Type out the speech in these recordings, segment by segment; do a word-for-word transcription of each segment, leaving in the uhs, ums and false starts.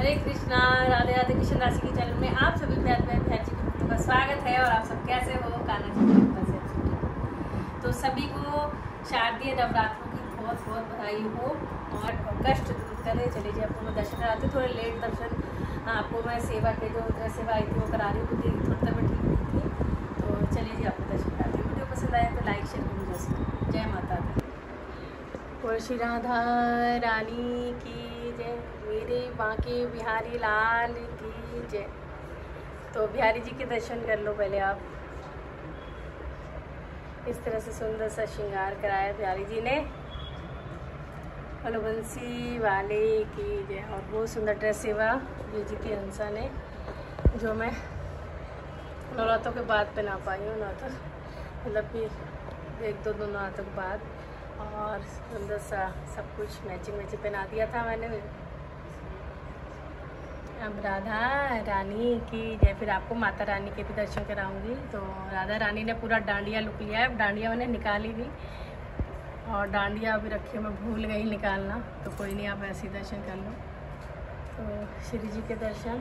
हरे कृष्णा, राधे राधे। कृष्ण राशि के चैनल में आप सभी प्यार प्यार प्यार जी को का स्वागत है। और आप सब कैसे हो? कान्हा जी की कृपा से तो सभी को शारदीय नवरात्रों की बहुत बहुत बधाई हो और कष्ट दूर करे। चलिए जी, आपको मैं दर्शन कराती हूँ। थोड़े लेट दर्शन आपको मैं सेवा के जो सेवा आई थी वो करा रही हूँ क्योंकि थोड़ी तबियत ठीक नहीं थी। तो चलिए जी, आपको दर्शन कराती हूँ। वीडियो पसंद आए तो लाइक शेयर करिए। जय माता दी। और श्री राधा रानी की जय, मेरे बांके बिहारी लाल की जय। तो बिहारी जी के दर्शन कर लो पहले आप। इस तरह से सुंदर सा श्रृंगार कराया बिहारी जी ने। बंसी वाले की जय। और बहुत सुंदर ड्रेस सेवा ये जी की हंसा ने, जो मैं नवरात्रों के बाद पहना पाई हूँ। नवरात्र मतलब कि एक दो दो नवरात्रों के बाद। और सुंदर सा सब कुछ मैचिंग मैचिंग पहना दिया था मैंने। अब राधा रानी की जय। फिर आपको माता रानी के भी दर्शन कराऊंगी। तो राधा रानी ने पूरा डांडिया लुक लिया है। डांडिया मैंने निकाली थी और डांडिया अभी रखी, मैं भूल गई निकालना। तो कोई नहीं, आप ऐसे ही दर्शन कर लो। तो श्री जी के दर्शन,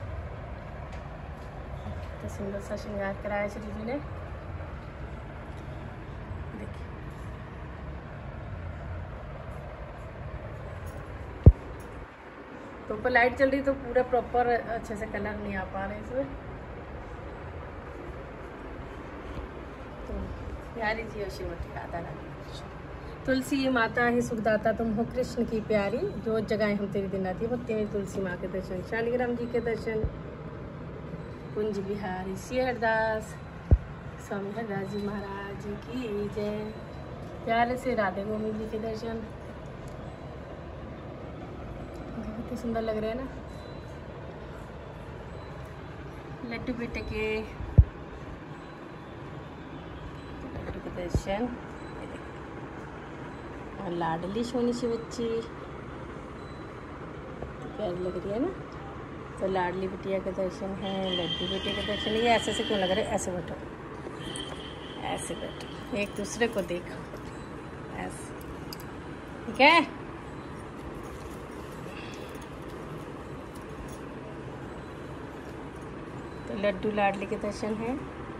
तो सुंदर सा श्रृंगार कराया श्री जी ने। देखिए तो ऊपर लाइट चल रही तो पूरा प्रॉपर अच्छे से कलर नहीं आ पा रहे इसमें। तो प्यारी जी और श्रीमती राधा रानी। तुलसी माता ही सुखदाता, तुम हो कृष्ण की प्यारी, जो जगह हम तेरी दिन आती है वो तेरी तुलसी माँ के दर्शन। शालिग्राम जी के दर्शन। कुंज बिहारी श्री हरदास स्वामी हरदास जी महाराज जी की जय। प्यारे से राधे गोविंद जी के दर्शन। कितने सुंदर लग रहे हैं ना। लड्डू बेटे के लड्डू के दर्शन। और लाडली सोनी सी बच्ची तो प्यारी लग रही है ना। तो लाडली बिटिया के दर्शन है, लड्डू बेटे के दर्शन। ये ऐसे से क्यों लग रहे? ऐसे बैठो, ऐसे बैठो, एक दूसरे को देखो ऐसे, ठीक है। तो लड्डू लाडली के दर्शन है।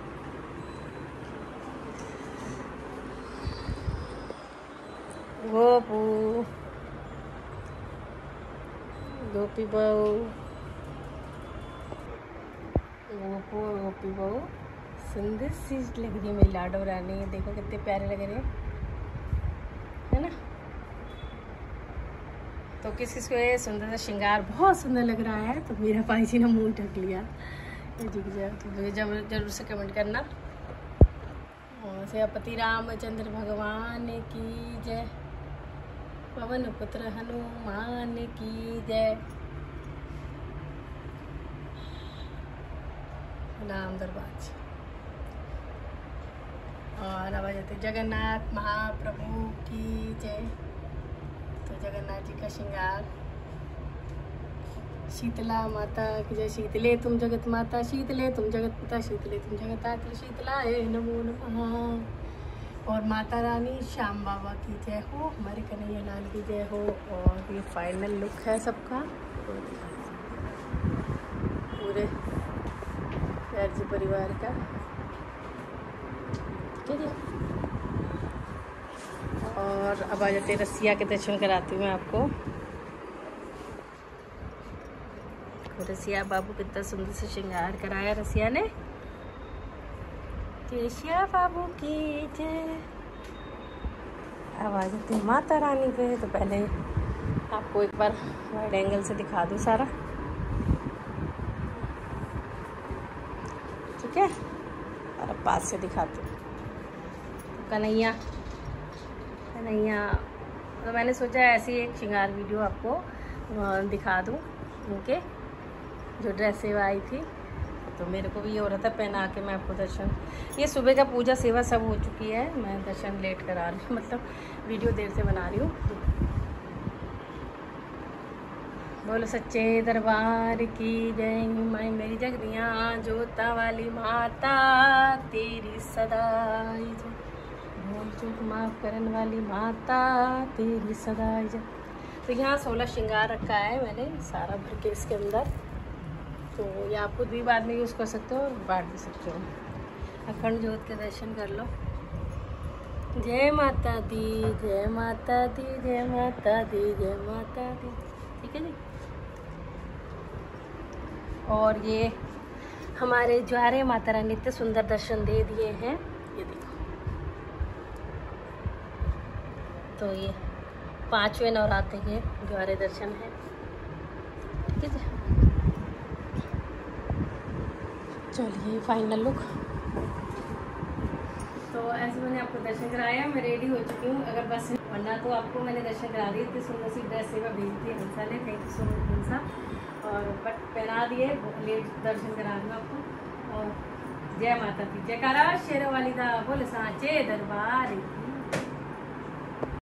गोपू गोपी बहू, गोपू गोपी बहू सुंदर सी लग रही है मेरी लाडो रानी। देखो कितने प्यारे लग रहे हैं, है ना। तो किस किस को सुंदर सा श्रृंगार बहुत सुंदर लग रहा है। तो मेरा भाई जी ने मुंह ढक लिया जी की जय। तो मुझे जरूर जरूर से कमेंट करना। और सेनापति रामचंद्र भगवान की जय। पवन पुत्र हनुमान की जय। नाम दरबार। और आवाज आती जगन्नाथ महाप्रभु की जय। तो जगन्नाथ जी का श्रृंगार। शीतला माता की जय। शीतले तुम जगत माता, शीतले तुम जगत पिता, शीतले तुम जगत आत्र, शीतला है नमो नमः। और माता रानी श्याम बाबा की जय हो, हमारे कन्हैया लाल की जय हो। और ये फाइनल लुक है सबका पूरे प्यार जी परिवार का, ठीक है। और अब आ जाते रसिया के दर्शन कराती हूँ मैं आपको। रसिया बाबू कितना सुंदर से श्रृंगार कराया रसिया ने। केशिया बाबू की जय। अब आ जाते हैं माता रानी पे। तो पहले आपको एक बार वाइड एंगल से दिखा दूँ सारा, ठीक है। और अब पास से दिखाती हूँ। तो कन्हैया कन्हैया तो मैंने सोचा ऐसी एक श्रृंगार वीडियो आपको दिखा दूँ उनके जो ड्रेस सेवा आई थी। तो मेरे को भी ये हो रहा था पहना के मैं आपको दर्शन। ये सुबह का पूजा सेवा सब हो चुकी है, मैं दर्शन लेट करा रही हूँ, मतलब वीडियो देर से बना रही हूँ। बोलो सच्चे दरबार की जय। मैं मेरी जगदियाँ जोता वाली माता तेरी सदाई जय। भूल चूक माफ करने वाली माता तेरी सदाई जय। तो यहाँ सोलह श्रृंगार रखा है मैंने सारा भर के इसके अंदर। तो ये आप खुद भी बाद में यूज़ कर सकते हो और बांट भी सकते हो। अखंड ज्योत के दर्शन कर लो। जय माता दी, जय माता दी, जय माता दी, जय माता दी। ठीक है जी। और ये हमारे ज्वारे माता रानी इतने सुंदर दर्शन दे दिए हैं, ये देखो। तो ये पांचवें नवरात्र के ज्वारे दर्शन है। ठीक है, चलिए फाइनल लुक। तो ऐसे मैंने आपको दर्शन कराया, मैं रेडी हो चुकी हूँ। अगर बस वरना तो आपको मैंने दर्शन करा दी। इतनी सुंदर सी ड्रेस सेवा भेजी थी हंसा ने, thank you so much Hansa. और बट पहना दिए, लेट दर्शन करा दूँ आपको। और जय माता दी, जयकारा शेरों वाली दा, बोले सांचे दरबार की।